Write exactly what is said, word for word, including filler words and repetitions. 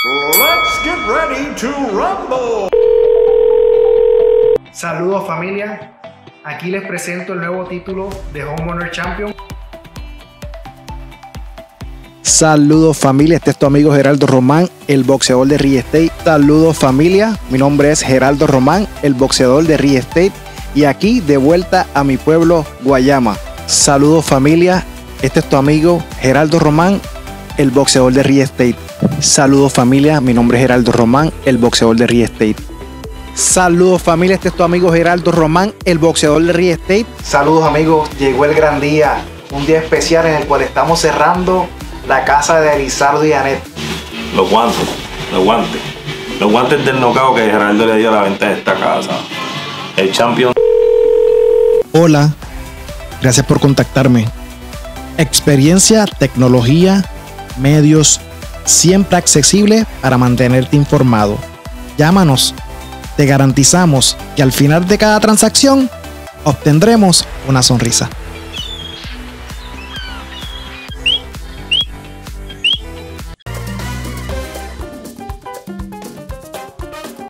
Let's get ready to rumble. Saludos familia, aquí les presento el nuevo título de Homeowner Champion. Saludos familia, este es tu amigo Geraldo Román, el boxeador de Real Estate. Saludos familia, mi nombre es Geraldo Román, el boxeador de Real Estate, y aquí de vuelta a mi pueblo Guayama. Saludos familia, este es tu amigo Geraldo Román, el boxeador de Real Estate. Saludos familia, mi nombre es Geraldo Román, el boxeador de Real Estate. Saludos familia, este es tu amigo Geraldo Román, el boxeador de Real Estate. Saludos amigos, llegó el gran día, un día especial en el cual estamos cerrando la casa de Elizardo y Anet. Los guantes, los guantes, los guantes del knockout que Geraldo le dio a la venta de esta casa. El champion. Hola, gracias por contactarme. Experiencia, tecnología, medios, siempre accesible para mantenerte informado. Llámanos, te garantizamos que al final de cada transacción obtendremos una sonrisa.